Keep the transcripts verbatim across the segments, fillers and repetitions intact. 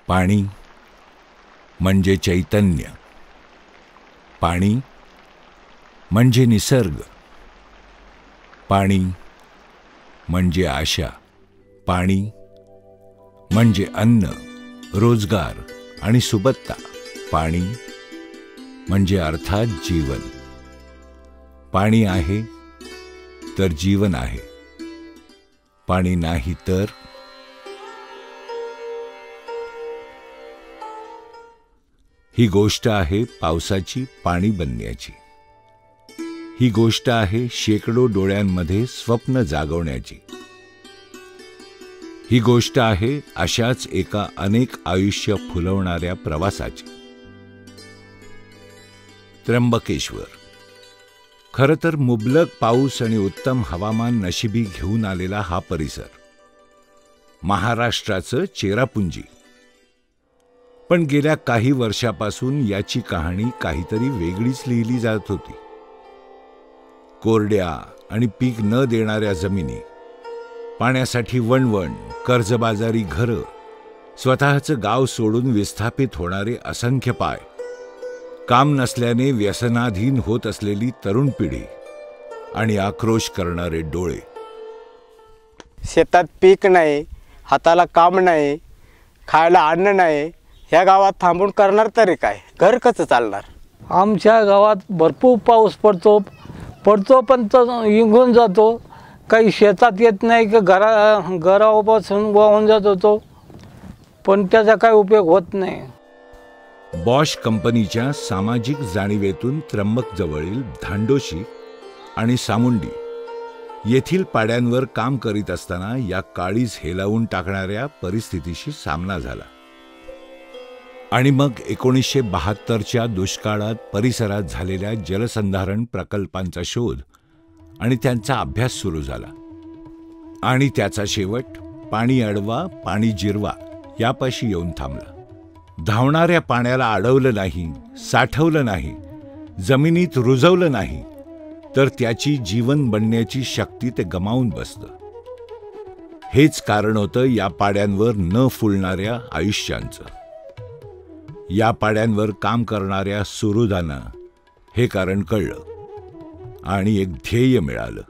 पाणी म्हणजे चैतन्य, पाणी म्हणजे निसर्ग, पाणी म्हणजे आशा, पाणी म्हणजे अन्न, रोजगार आणि सुबत्ता, पाणी म्हणजे अर्थात जीवन. पाणी आहे तर जीवन आहे, पाणी नाही तर. ही गोष्ट आहे पावसाची पाणी बनण्याची. ही गोष्ट आहे शेकडो डोळ्यांमध्ये स्वप्न जागवण्याची. ही गोष्ट आहे अशाच एका अनेक आयुष्य फुलवणाऱ्या प्रवासाची. त्र्यंबकेश्वर खरं तर मुबलक पाऊस आणि उत्तम हवामान नशिबी घेऊन आलेला हा परिसर, महाराष्ट्राचं चेरापुंजी. पण गेल्या काही वर्षापासून याची कहाणी काहीतरी वेगळीच लिहिली जात होती. कोरड्या आणि पीक न देणाऱ्या जमिनी, पाण्यासाठी वणवण, कर्जबाजारी घरं, स्वतःचं गाव सोडून विस्थापित होणारे असंख्य पाय, काम नसल्याने व्यसनाधीन होत असलेली तरुण पिढी आणि आक्रोश करणारे डोळे. शेतात पीक नाही, हाताला काम नाही, खायला अन्न नाही, ह्या गावात थांबून करणार तरी काय? घर कसं चालणार? आमच्या गावात भरपूर पाऊस पडतो पडतो पण तो निघून जातो. काही शेतात येत नाही की घरा घरापासून वाहून जात होतो, पण त्याचा काही उपयोग होत नाही. बॉश कंपनीच्या सामाजिक जाणीवेतून त्र्यंबक जवळील धांडोशी आणि सामुंडी येथील पाड्यांवर काम करीत असताना या काळीज हेलावून टाकणाऱ्या परिस्थितीशी सामना झाला. आणि मग एकोणीसशे बहात्तरच्या दुष्काळात परिसरात झालेल्या जलसंधारण प्रकल्पांचा शोध आणि त्यांचा अभ्यास सुरू झाला. आणि त्याचा शेवट पाणी अडवा पाणी जिरवा यापाशी येऊन थांबला. धावणाऱ्या पाण्याला अडवलं नाही, साठवलं नाही, जमिनीत रुजवलं नाही, तर त्याची जीवन बनण्याची शक्ती ते गमावून बसतं. हेच कारण होतं या पाड्यांवर न फुलणाऱ्या आयुष्यांचं. या पाड्यांवर काम करणाऱ्या सुहृदांना हे कारण कळलं आणि एक ध्येय मिळालं.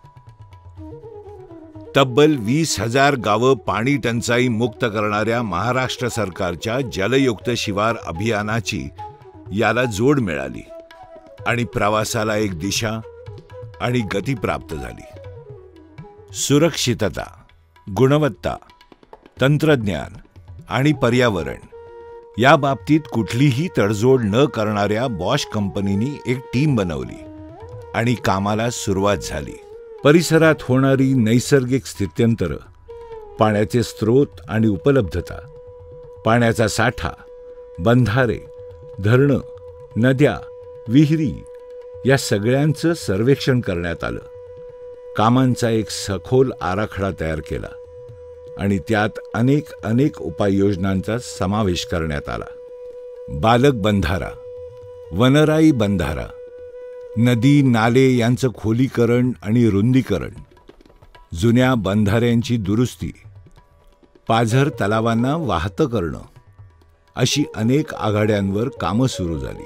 तब्बल वीस हजार गावं पाणी टंचाई मुक्त करणाऱ्या महाराष्ट्र सरकारच्या जलयुक्त शिवार अभियानाची याला जोड मिळाली आणि प्रवासाला एक दिशा आणि गती प्राप्त झाली. सुरक्षितता, गुणवत्ता, तंत्रज्ञान आणि पर्यावरण या बाबतीत कुठलीही तडजोड न करणाऱ्या बॉश कंपनीने एक टीम बनवली आणि कामाला सुरुवात झाली. परिसरात होणारी नैसर्गिक स्थित्यंतर, पाण्याचे स्रोत आणि उपलब्धता, पाण्याचा साठा, बंधारे, धरणं, नद्या, विहिरी या सगळ्यांचं सर्वेक्षण करण्यात आलं. कामांचा एक सखोल आराखडा तयार केला आणि त्यात अनेक अनेक उपाययोजनांचा समावेश करण्यात आला. बालक बंधारा, वनराई बंधारा, नदी नाले यांचं खोलीकरण आणि रुंदीकरण, जुन्या बंधाऱ्यांची दुरुस्ती, पाझर तलावांना वाहतं करणं अशी अनेक आघाड्यांवर कामं सुरू झाली.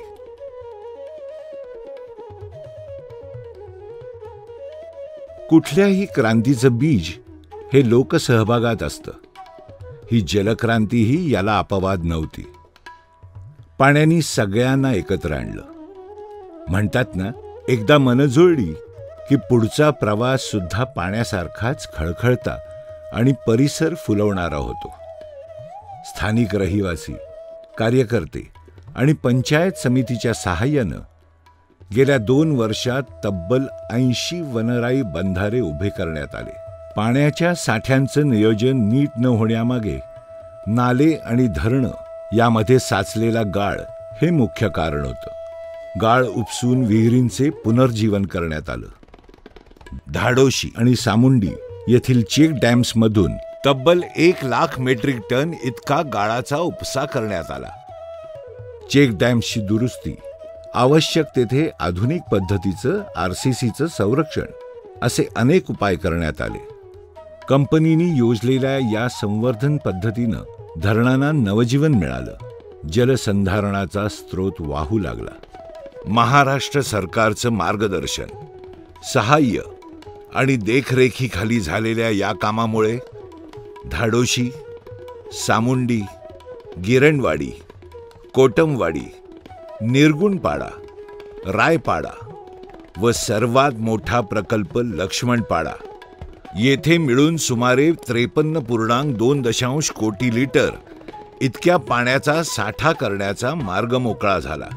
कुठल्याही क्रांतीचं बीज हे लोकसहभागात असतं. ही जलक्रांतीही याला अपवाद नव्हती. पाण्याने सगळ्यांना एकत्र आणलं. म्हणतात ना, एकदा मन जुळली की पुढचा प्रवास सुद्धा पाण्यासारखाच खळखळता आणि परिसर फुलवणारा होतो. स्थानिक रहिवासी, कार्यकर्ते आणि पंचायत समितीच्या सहाय्यानं गेल्या दोन वर्षात तब्बल ऐंशी वनराई बंधारे उभे करण्यात आले. पाण्याच्या साठ्यांचं नियोजन नीट न होण्यामागे नाले आणि धरणं यामध्ये साचलेला गाळ हे मुख्य कारण होतं. गाळ उपसून विहिरींचे पुनर्जीवन करण्यात आलं. धाडोशी आणि सामुंडी येथील चेक डॅम्समधून तब्बल एक लाख मेट्रिक टन इतका गाळाचा उपसा करण्यात आला. चेक डॅम्सची दुरुस्ती, आवश्यक तेथे आधुनिक पद्धतीचं आरसीसीचं संरक्षण असे अनेक उपाय करण्यात आले. कंपनीने योजलेल्या या संवर्धन पद्धतीनं धरणांना नवजीवन मिळालं. जलसंधारणाचा स्रोत वाहू लागला. महाराष्ट्र सरकारचं मार्गदर्शन, सहाय्य आणि देखरेखीखाली झालेल्या या कामामुळे धाडोशी, सामुंडी, गिरणवाडी, कोटमवाडी, निर्गुणपाडा, रायपाडा व सर्वात मोठा प्रकल्प लक्ष्मणपाडा येथे मिळून सुमारे त्रेपन्न पूर्णांक दोन दशांश कोटी लिटर इतक्या पाण्याचा साठा करण्याचा मार्ग मोकळा झाला.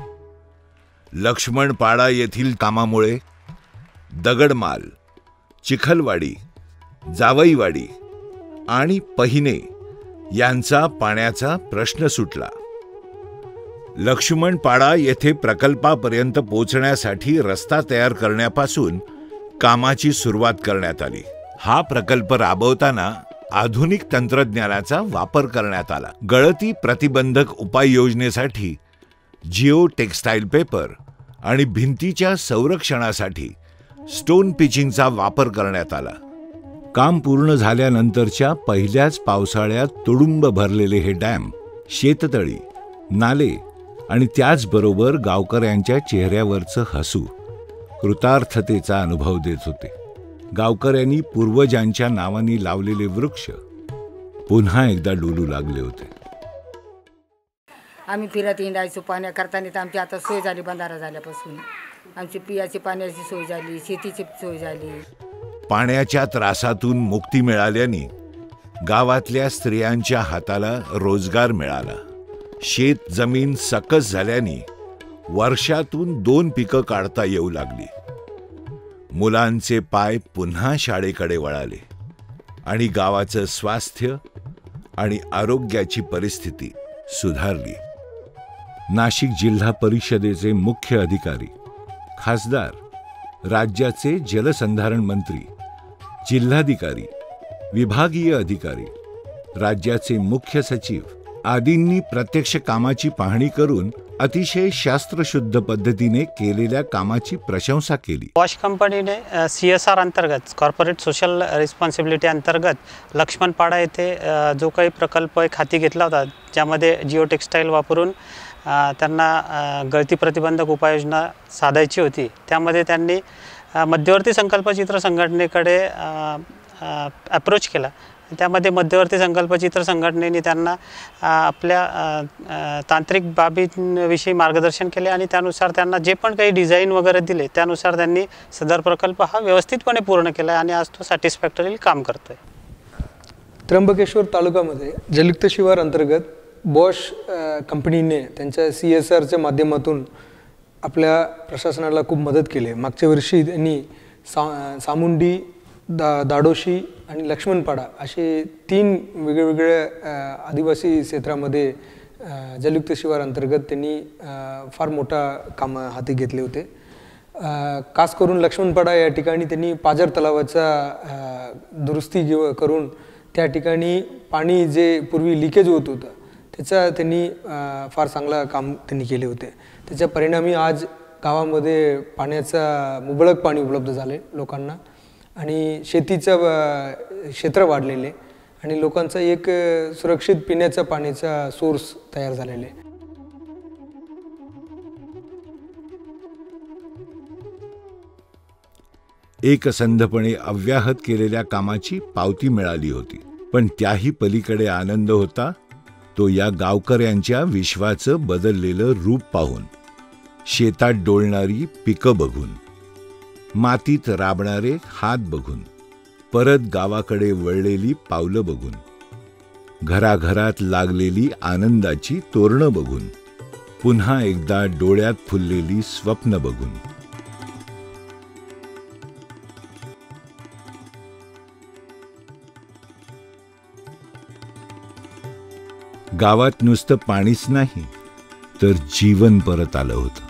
लक्ष्मणपाडा येथील कामामुळे दगडमाल, चिखलवाडी, जावईवाडी आणि पहिने यांचा पाण्याचा प्रश्न सुटला. लक्ष्मणपाडा येथे प्रकल्पापर्यंत पोहोचण्यासाठी रस्ता तयार करण्यापासून कामाची सुरुवात करण्यात आली. हा प्रकल्प राबवताना आधुनिक तंत्रज्ञानाचा वापर करण्यात आला. गळती प्रतिबंधक उपाययोजनेसाठी जिओ टेक्स्टाईल पेपर आणि भिंतीच्या संरक्षणासाठी स्टोन पिचिंगचा वापर करण्यात आला. काम पूर्ण झाल्यानंतरच्या पहिल्याच पावसाळ्यात तुडुंब भरलेले हे डॅम, शेततळी, नाले आणि त्याचबरोबर गावकऱ्यांच्या चेहऱ्यावरचं हसू कृतार्थतेचा अनुभव देत होते. गावकऱ्यांनी पूर्वजांच्या नावाने लावलेले वृक्ष पुन्हा एकदा डोलू लागले होते. आम्ही फिरत हिंडायचो पाण्या करताना, तर आमची आता सोय झाली. बंधारा झाल्यापासून आमची पियाची पाण्याची सोय झाली, शेतीची सोय झाली. पाण्याच्या त्रासातून मुक्ती मिळाल्याने गावातल्या स्त्रियांच्या हाताला रोजगार मिळाला. शेत जमीन सकस झाल्याने वर्षातून दोन पिकं काढता येऊ लागली. मुलांचे पाय पुन्हा शाळेकडे वळाले आणि गावाचं स्वास्थ्य आणि आरोग्याची परिस्थिती सुधारली. नाशिक जिल्हा परिषदेचे मुख्य अधिकारी, खासदार, राज्याचे जलसंधारण मंत्री, जिल्हाधिकारी, विभागीय अधिकारी, राज्याचे मुख्य सचिव आदींनी प्रत्यक्ष कामाची पाहणी करून अतिशय शास्त्रशुद्ध पद्धतीने केलेल्या कामाची प्रशंसा केली. बॉश कंपनीने सी एस आर अंतर्गत, कॉर्पोरेट सोशल रिस्पॉन्सिबिलिटी अंतर्गत लक्ष्मणपाडा येथे जो काही प्रकल्प एक हाती घेतला होता, ज्यामध्ये जिओ टेक्स्टाईल वापरून त्यांना गळती प्रतिबंधक उपाययोजना साधायची होती, त्यामध्ये त्यांनी मध्यवर्ती संकल्पचित्र संघटनेकडे अप्रोच केला. त्यामध्ये मध्यवर्ती संकल्पचित्र संघटनेने त्यांना आपल्या तांत्रिक बाबींविषयी मार्गदर्शन केले आणि त्यानुसार त्यांना जे पण काही डिझाईन वगैरे दिले, त्यानुसार त्यांनी सदर प्रकल्प हा व्यवस्थितपणे पूर्ण केला आणि आज तो सॅटिस्फॅक्टरी काम करतोय. त्र्यंबकेश्वर तालुक्यामध्ये जलयुक्त शिवार अंतर्गत बॉश कंपनीने त्यांच्या सी एस आरच्या माध्यमातून आपल्या प्रशासनाला खूप मदत केली. मागच्या वर्षी त्यांनी सा सामुंडी, दा दाडोशी आणि लक्ष्मणपाडा असे तीन वेगवेगळ्या आदिवासी क्षेत्रामध्ये जलयुक्त शिवार अंतर्गत त्यांनी फार मोठा काम हाती घेतले होते. खास करून लक्ष्मणपाडा या ठिकाणी त्यांनी पाझर तलावाचा दुरुस्ती करून त्या ठिकाणी पाणी जे पूर्वी लिकेज होत होतं त्याचा त्यांनी फार चांगला काम त्यांनी केले होते. त्याच्या परिणामी आज गावामध्ये पाण्याचा मुबलक पाणी उपलब्ध झाले लोकांना आणि शेतीचं क्षेत्र वाढलेले आणि लोकांचा एक सुरक्षित पिण्याचा पाण्याचा सोर्स तयार झालेले. एकसंधपणे अव्याहत केलेल्या कामाची पावती मिळाली होती, पण त्याही पलीकडे आनंद होता तो या गावकऱ्यांच्या विश्वाचं बदललेलं रूप पाहून, शेतात डोलणारी पिकं बघून, मातीत राबणारे हात बघून, परत गावाकडे वळलेली पावलं बघून, घराघरात लागलेली आनंदाची तोरणं बघून, पुन्हा एकदा डोळ्यात फुललेली स्वप्न बघून. गावात नुसतं पाणीच नाही तर जीवन परत आलं होतं.